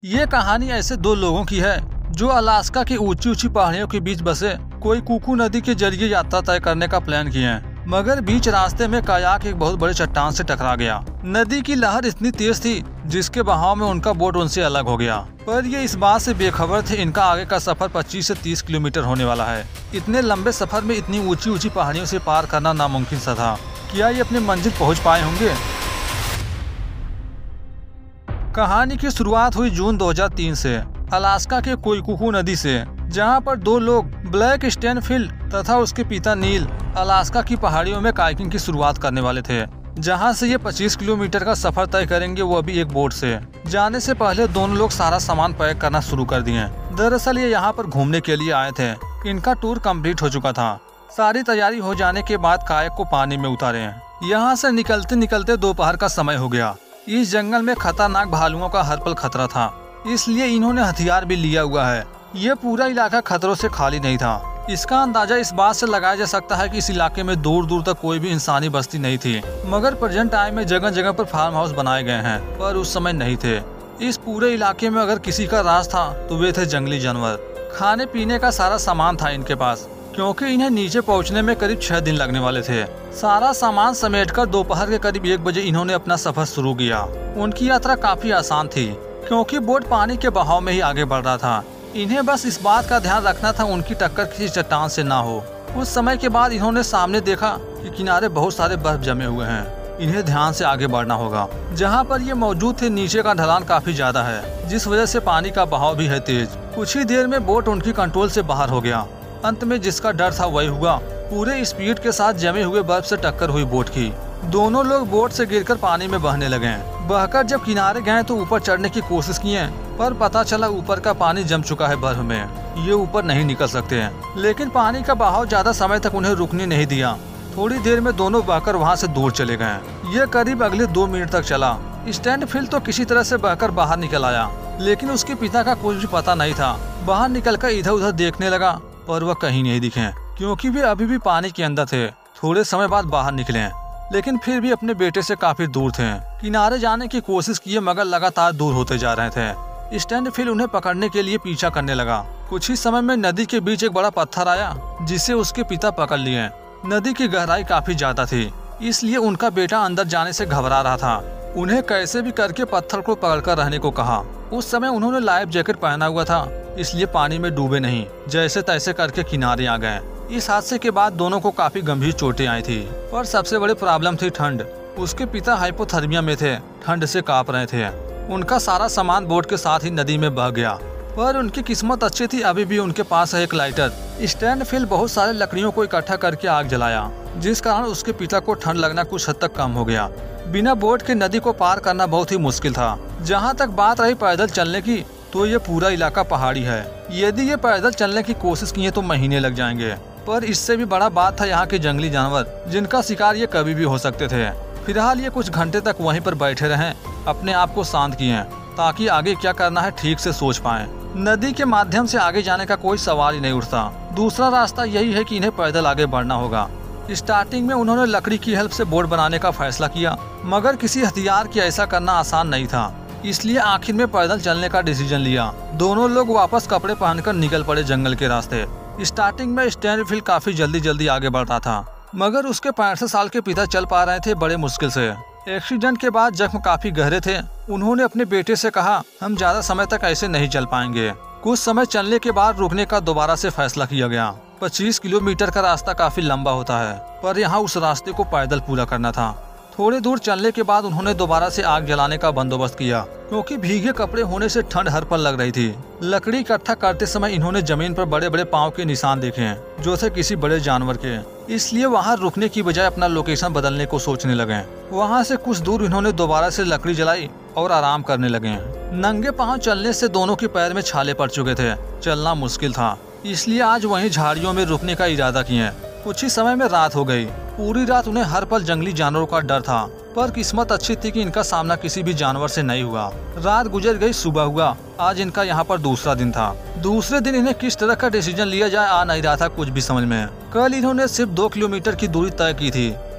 ये कहानी ऐसे दो लोगों की है जो अलास्का की ऊंची ऊंची पहाड़ियों के बीच बसे कोई कुकू नदी के जरिए यात्रा तय करने का प्लान किए हैं। मगर बीच रास्ते में कायाक एक बहुत बड़े चट्टान से टकरा गया। नदी की लहर इतनी तेज थी जिसके बहाव में उनका बोट उनसे अलग हो गया। पर ये इस बात से बेखबर थे इनका आगे का सफर 25 से 30 किलोमीटर होने वाला है। इतने लंबे सफर में इतनी ऊंची ऊंची पहाड़ियों से पार करना नामुमकिन सा था। क्या ये अपनी मंजिल पहुंच पाए होंगे? कहानी की शुरुआत हुई जून 2003 से अलास्का के कोईकुकू नदी से, जहां पर दो लोग ब्लैक स्टैनफील्ड तथा उसके पिता नील अलास्का की पहाड़ियों में काइकिंग की शुरुआत करने वाले थे, जहां से ये 25 किलोमीटर का सफर तय करेंगे, वो भी एक बोट से। जाने से पहले दोनों लोग सारा सामान पैक करना शुरू कर दिए। दरअसल ये यहाँ पर घूमने के लिए आए थे। इनका टूर कंप्लीट हो चुका था। सारी तैयारी हो जाने के बाद कायक को पानी में उतारे। यहाँ से निकलते निकलते दोपहर का समय हो गया। इस जंगल में खतरनाक भालुओं का हर पल खतरा था, इसलिए इन्होंने हथियार भी लिया हुआ है। ये पूरा इलाका खतरों से खाली नहीं था। इसका अंदाजा इस बात से लगाया जा सकता है कि इस इलाके में दूर दूर तक कोई भी इंसानी बस्ती नहीं थी। मगर प्रेजेंट टाइम में जगह जगह पर फार्म हाउस बनाए गए हैं, पर उस समय नहीं थे। इस पूरे इलाके में अगर किसी का राज था तो वे थे जंगली जानवर। खाने पीने का सारा सामान था इनके पास, क्योंकि इन्हें नीचे पहुंचने में करीब 6 दिन लगने वाले थे। सारा सामान समेटकर दोपहर के करीब 1 बजे इन्होंने अपना सफर शुरू किया। उनकी यात्रा काफी आसान थी, क्योंकि बोट पानी के बहाव में ही आगे बढ़ रहा था। इन्हें बस इस बात का ध्यान रखना था उनकी टक्कर किसी चट्टान से ना हो। कुछ समय के बाद इन्होंने सामने देखा कि किनारे बहुत सारे बर्फ जमे हुए हैं। इन्हें ध्यान से आगे बढ़ना होगा। जहाँ पर ये मौजूद थे नीचे का ढलान काफी ज्यादा है, जिस वजह से पानी का बहाव भी है तेज। कुछ ही देर में बोट उनकी कंट्रोल से बाहर हो गया। अंत में जिसका डर था वही हुआ। पूरे स्पीड के साथ जमे हुए बर्फ से टक्कर हुई बोट की। दोनों लोग बोट से गिरकर पानी में बहने लगे। बहकर जब किनारे गए तो ऊपर चढ़ने की कोशिश किए, पर पता चला ऊपर का पानी जम चुका है बर्फ में। ये ऊपर नहीं निकल सकते हैं। लेकिन पानी का बहाव ज्यादा समय तक उन्हें रुकने नहीं दिया। थोड़ी देर में दोनों बहकर वहाँ से दूर चले गए। ये करीब अगले 2 मिनट तक चला। स्टैनफील्ड तो किसी तरह से बहकर बाहर निकल आया, लेकिन उसके पिता का कुछ भी पता नहीं था। बाहर निकलकर इधर उधर देखने लगा, पर वह कहीं नहीं दिखे, क्योंकि वे अभी भी पानी के अंदर थे। थोड़े समय बाद बाहर निकले, लेकिन फिर भी अपने बेटे से काफी दूर थे। किनारे जाने की कोशिश किए, मगर लगातार दूर होते जा रहे थे। स्टैनफील्ड उन्हें पकड़ने के लिए पीछा करने लगा। कुछ ही समय में नदी के बीच एक बड़ा पत्थर आया, जिसे उसके पिता पकड़ लिए। नदी की गहराई काफी ज्यादा थी, इसलिए उनका बेटा अंदर जाने से घबरा रहा था। उन्हें कैसे भी करके पत्थर को पकड़कर रहने को कहा। उस समय उन्होंने लाइफ जैकेट पहना हुआ था, इसलिए पानी में डूबे नहीं, जैसे तैसे करके किनारे आ गए। इस हादसे के बाद दोनों को काफी गंभीर चोटें आई थी, पर सबसे बड़ी प्रॉब्लम थी ठंड। उसके पिता हाइपोथर्मिया में थे, ठंड से कांप रहे थे। उनका सारा सामान बोट के साथ ही नदी में बह गया, पर उनकी किस्मत अच्छी थी, अभी भी उनके पास है एक लाइटर। स्टैनफील्ड बहुत सारे लकड़ियों को इकट्ठा करके आग जलाया, जिस कारण उसके पिता को ठंड लगना कुछ हद तक कम हो गया। बिना बोट के नदी को पार करना बहुत ही मुश्किल था। जहाँ तक बात रही पैदल चलने की, तो ये पूरा इलाका पहाड़ी है। यदि ये पैदल चलने की कोशिश किए तो महीने लग जाएंगे। पर इससे भी बड़ा बात था यहाँ के जंगली जानवर, जिनका शिकार ये कभी भी हो सकते थे। फिलहाल ये कुछ घंटे तक वहीं पर बैठे रहें, अपने आप को शांत किए, ताकि आगे क्या करना है ठीक से सोच पाएं। नदी के माध्यम से आगे जाने का कोई सवाल ही नहीं उठता। दूसरा रास्ता यही है कि इन्हें पैदल आगे बढ़ना होगा। स्टार्टिंग में उन्होंने लकड़ी की हेल्प से बोट बनाने का फैसला किया, मगर किसी हथियार की ऐसा करना आसान नहीं था, इसलिए आखिर में पैदल चलने का डिसीजन लिया। दोनों लोग वापस कपड़े पहनकर निकल पड़े जंगल के रास्ते। स्टार्टिंग में स्टैनफील्ड काफी जल्दी आगे बढ़ रहा था, मगर उसके 65 साल के पिता चल पा रहे थे बड़े मुश्किल से। एक्सीडेंट के बाद जख्म काफी गहरे थे। उन्होंने अपने बेटे से कहा, हम ज्यादा समय तक ऐसे नहीं चल पाएंगे। कुछ समय चलने के बाद रुकने का दोबारा से फैसला किया गया। 25 किलोमीटर का रास्ता काफी लंबा होता है, पर यहाँ उस रास्ते को पैदल पूरा करना था। थोड़ी दूर चलने के बाद उन्होंने दोबारा से आग जलाने का बंदोबस्त किया, क्योंकि भीगे कपड़े होने से ठंड हर पल लग रही थी। लकड़ी इकट्ठा करते समय इन्होंने जमीन पर बड़े बड़े पाँव के निशान देखे, जो थे किसी बड़े जानवर के। इसलिए वहाँ रुकने की बजाय अपना लोकेशन बदलने को सोचने लगे। वहाँ से कुछ दूर इन्होंने दोबारा से लकड़ी जलाई और आराम करने लगे। नंगे पाँव चलने से दोनों के पैर में छाले पड़ चुके थे, चलना मुश्किल था, इसलिए आज वहीं झाड़ियों में रुकने का इरादा किए। कुछ ही समय में रात हो गई। पूरी रात उन्हें हर पल जंगली जानवरों का डर था, पर किस्मत अच्छी थी कि इनका सामना किसी भी जानवर से नहीं हुआ। रात गुजर गई, सुबह हुआ। आज इनका यहाँ पर दूसरा दिन था। दूसरे दिन इन्हें किस तरह का डिसीजन लिया जाए आ नहीं रहा था कुछ भी समझ में। कल इन्होंने सिर्फ 2 किलोमीटर की दूरी तय की थी,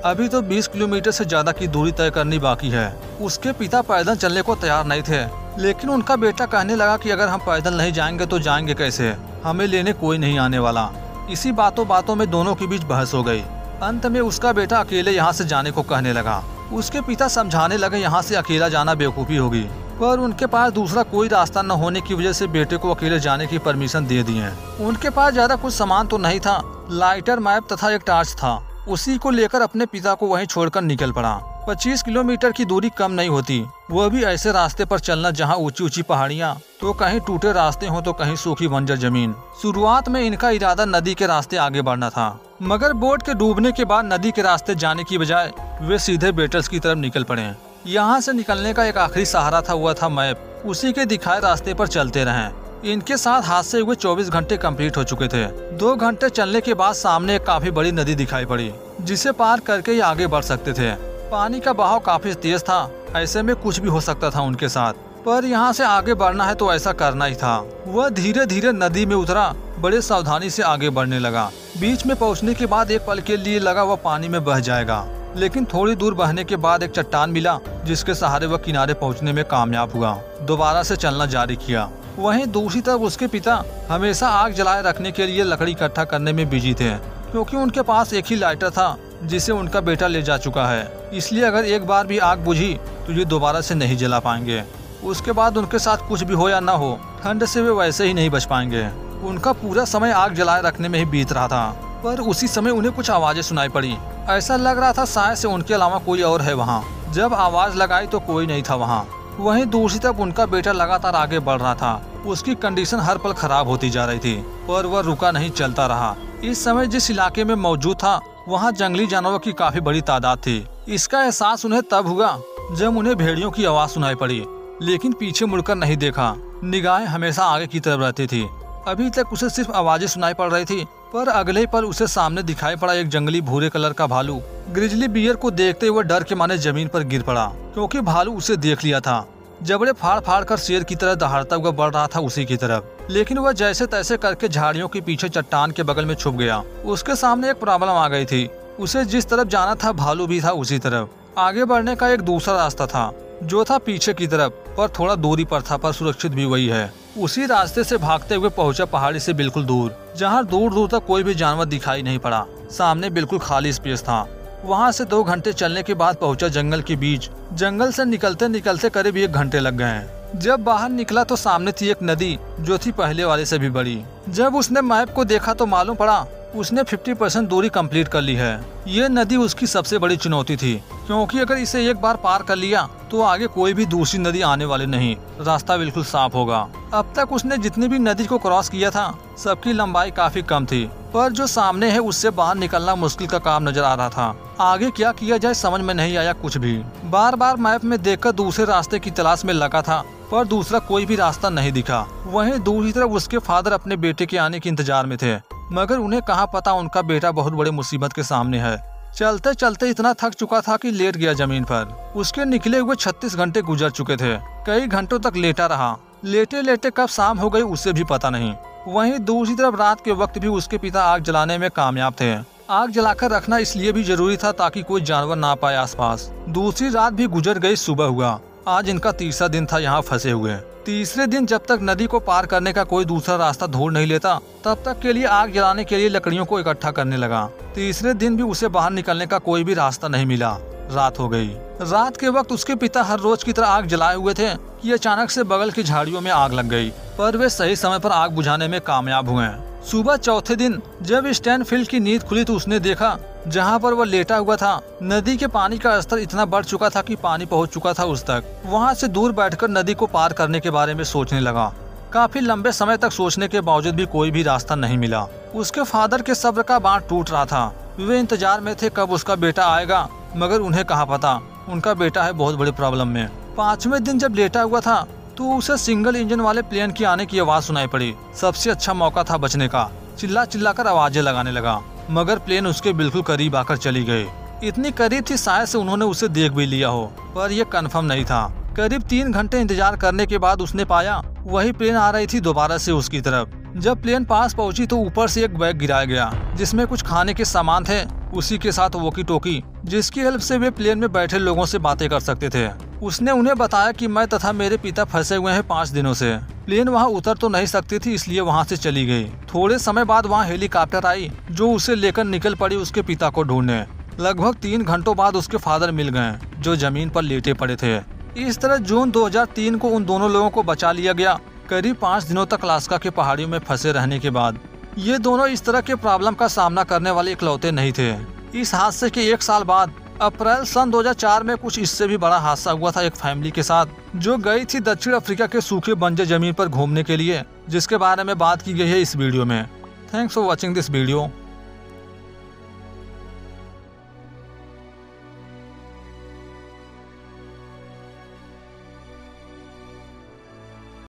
अभी तो 20 किलोमीटर से ज्यादा की दूरी तय करनी बाकी है। उसके पिता पैदल चलने को तैयार नहीं थे, लेकिन उनका बेटा कहने लगा कि अगर हम पैदल नहीं जाएंगे तो जाएंगे कैसे, हमें लेने कोई नहीं आने वाला। इसी बातों बातों में दोनों के बीच बहस हो गई। अंत में उसका बेटा अकेले यहाँ से जाने को कहने लगा। उसके पिता समझाने लगे यहाँ से अकेला जाना बेवकूफ़ी होगी, पर उनके पास दूसरा कोई रास्ता न होने की वजह से बेटे को अकेले जाने की परमिशन दे दी है। उनके पास ज्यादा कुछ सामान तो नहीं था, लाइटर, मैप तथा एक टॉर्च था। उसी को लेकर अपने पिता को वहीं छोड़कर निकल पड़ा। 25 किलोमीटर की दूरी कम नहीं होती, वह भी ऐसे रास्ते पर चलना जहां ऊंची ऊंची पहाड़ियां, तो कहीं टूटे रास्ते हो तो कहीं सूखी बंजर जमीन। शुरुआत में इनका इरादा नदी के रास्ते आगे बढ़ना था, मगर बोट के डूबने के बाद नदी के रास्ते जाने की बजाय वे सीधे बेटल्स की तरफ निकल पड़े। यहाँ से निकलने का एक आखिरी सहारा था, हुआ था मैप। उसी के दिखाए रास्ते पर चलते रहे। इनके साथ हादसे हुए 24 घंटे कंप्लीट हो चुके थे। 2 घंटे चलने के बाद सामने एक काफी बड़ी नदी दिखाई पड़ी, जिसे पार करके ये आगे बढ़ सकते थे। पानी का बहाव काफी तेज था, ऐसे में कुछ भी हो सकता था उनके साथ, पर यहाँ से आगे बढ़ना है तो ऐसा करना ही था। वह धीरे धीरे नदी में उतरा, बड़े सावधानी से आगे बढ़ने लगा। बीच में पहुँचने के बाद एक पल के लिए लगा वह पानी में बह जाएगा, लेकिन थोड़ी दूर बहने के बाद एक चट्टान मिला, जिसके सहारे वह किनारे पहुंचने में कामयाब हुआ। दोबारा से चलना जारी किया। वहीं दूसरी तरफ उसके पिता हमेशा आग जलाए रखने के लिए लकड़ी इकट्ठा करने में बिजी थे, क्योंकि उनके पास एक ही लाइटर था जिसे उनका बेटा ले जा चुका है। इसलिए अगर एक बार भी आग बुझी तो ये दोबारा से नहीं जला पाएंगे। उसके बाद उनके साथ कुछ भी हो या ना हो, ठंड से वे वैसे ही नहीं बच पाएंगे। उनका पूरा समय आग जलाए रखने में ही बीत रहा था, पर उसी समय उन्हें कुछ आवाजें सुनाई पड़ी। ऐसा लग रहा था शायद से उनके अलावा कोई और है वहाँ। जब आवाज लगाई तो कोई नहीं था वहाँ। वहीं दूसरी तरफ उनका बेटा लगातार आगे बढ़ रहा था। उसकी कंडीशन हर पल खराब होती जा रही थी, पर वह रुका नहीं, चलता रहा। इस समय जिस इलाके में मौजूद था वहाँ जंगली जानवरों की काफी बड़ी तादाद थी। इसका एहसास उन्हें तब हुआ जब उन्हें भेड़ियों की आवाज सुनाई पड़ी, लेकिन पीछे मुड़कर नहीं देखा। निगाहें हमेशा आगे की तरफ रहती थी। अभी तक उसे सिर्फ आवाजें सुनाई पड़ रही थी, पर अगले पल उसे सामने दिखाई पड़ा एक जंगली भूरे कलर का भालू। ग्रिजली बियर को देखते हुए डर के मारे जमीन पर गिर पड़ा, क्योंकि भालू उसे देख लिया था। जबड़े फाड़ फाड़ कर शेर की तरह दहाड़ता हुआ बढ़ रहा था उसी की तरफ, लेकिन वह जैसे तैसे करके झाड़ियों के पीछे चट्टान के बगल में छुप गया। उसके सामने एक प्रॉब्लम आ गई थी। उसे जिस तरफ जाना था भालू भी था उसी तरफ। आगे बढ़ने का एक दूसरा रास्ता था, जो था पीछे की तरफ, पर थोड़ा दूरी पर था, पर सुरक्षित भी वही है। उसी रास्ते से भागते हुए पहुंचा पहाड़ी से बिल्कुल दूर, जहां दूर दूर तक कोई भी जानवर दिखाई नहीं पड़ा। सामने बिल्कुल खाली स्पेस था। वहां से 2 घंटे चलने के बाद पहुंचा जंगल के बीच। जंगल से निकलते निकलते करीब 1 घंटे लग गए। जब बाहर निकला तो सामने थी एक नदी, जो थी पहले वाले से भी बड़ी। जब उसने मैप को देखा तो मालूम पड़ा उसने 50% दूरी कंप्लीट कर ली है। ये नदी उसकी सबसे बड़ी चुनौती थी, क्योंकि अगर इसे एक बार पार कर लिया तो आगे कोई भी दूसरी नदी आने वाली नहीं, रास्ता बिल्कुल साफ होगा। अब तक उसने जितनी भी नदी को क्रॉस किया था सबकी लंबाई काफी कम थी, पर जो सामने है उससे बाहर निकलना मुश्किल का काम नजर आ रहा था। आगे क्या किया जाए समझ में नहीं आया कुछ भी। बार बार मैप में देखकर दूसरे रास्ते की तलाश में लगा था, पर दूसरा कोई भी रास्ता नहीं दिखा। वहीं दूसरी तरफ उसके फादर अपने बेटे के आने के इंतजार में थे, मगर उन्हें कहाँ पता उनका बेटा बहुत बड़े मुसीबत के सामने है। चलते चलते इतना थक चुका था कि लेट गया जमीन पर। उसके निकले हुए 36 घंटे गुजर चुके थे। कई घंटों तक लेटा रहा। लेटे लेटे कब शाम हो गई उसे भी पता नहीं। वहीं दूसरी तरफ रात के वक्त भी उसके पिता आग जलाने में कामयाब थे। आग जलाकर रखना इसलिए भी जरूरी था ताकि कोई जानवर ना पाए आसपास। दूसरी रात भी गुजर गई, सुबह हुआ। आज इनका तीसरा दिन था यहाँ फंसे हुए। तीसरे दिन जब तक नदी को पार करने का कोई दूसरा रास्ता ढूंढ नहीं लेता, तब तक के लिए आग जलाने के लिए लकड़ियों को इकट्ठा करने लगा। तीसरे दिन भी उसे बाहर निकलने का कोई भी रास्ता नहीं मिला। रात हो गई। रात के वक्त उसके पिता हर रोज की तरह आग जलाए हुए थे कि अचानक से बगल की झाड़ियों में आग लग गई, पर वे सही समय पर आग बुझाने में कामयाब हुए। सुबह चौथे दिन जब स्टैनफील्ड की नींद खुली तो उसने देखा जहाँ पर वह लेटा हुआ था नदी के पानी का स्तर इतना बढ़ चुका था कि पानी पहुँच चुका था उस तक। वहाँ से दूर बैठकर नदी को पार करने के बारे में सोचने लगा। काफी लंबे समय तक सोचने के बावजूद भी कोई भी रास्ता नहीं मिला। उसके फादर के सब्र का बांध टूट रहा था। वे इंतजार में थे कब उसका बेटा आएगा, मगर उन्हें कहाँ पता उनका बेटा है बहुत बड़ी प्रॉब्लम में। 5वें दिन जब लेटा हुआ था तो उसे सिंगल इंजन वाले प्लेन की आने की आवाज सुनाई पड़ी। सबसे अच्छा मौका था बचने का। चिल्ला चिल्ला कर आवाजें लगाने लगा, मगर प्लेन उसके बिल्कुल करीब आकर चली गई। इतनी करीब थी शायद से उन्होंने उसे देख भी लिया हो, पर यह कंफर्म नहीं था। करीब 3 घंटे इंतजार करने के बाद उसने पाया वही प्लेन आ रही थी दोबारा से उसकी तरफ। जब प्लेन पास पहुंची तो ऊपर से एक बैग गिराया गया जिसमें कुछ खाने के सामान थे, उसी के साथ वॉकी टॉकी जिसकी हेल्प से वे प्लेन में बैठे लोगों से बातें कर सकते थे। उसने उन्हें बताया कि मैं तथा मेरे पिता फंसे हुए हैं 5 दिनों से। प्लेन वहां उतर तो नहीं सकती थी, इसलिए वहां से चली गई। थोड़े समय बाद वहां हेलीकॉप्टर आई जो उसे लेकर निकल पड़ी उसके पिता को ढूंढने। लगभग 3 घंटों बाद उसके फादर मिल गए जो जमीन पर लेटे पड़े थे। इस तरह जून 2003 को उन दोनों लोगों को बचा लिया गया, करीब 5 दिनों तक अलास्का के पहाड़ियों में फंसे रहने के बाद। ये दोनों इस तरह के प्रॉब्लम का सामना करने वाले इकलौते नहीं थे। इस हादसे के 1 साल बाद अप्रैल सन 2004 में कुछ इससे भी बड़ा हादसा हुआ था एक फैमिली के साथ जो गई थी दक्षिण अफ्रीका के सूखे बंजर जमीन पर घूमने के लिए, जिसके बारे में बात की गई है इस वीडियो में। Thanks for watching this video.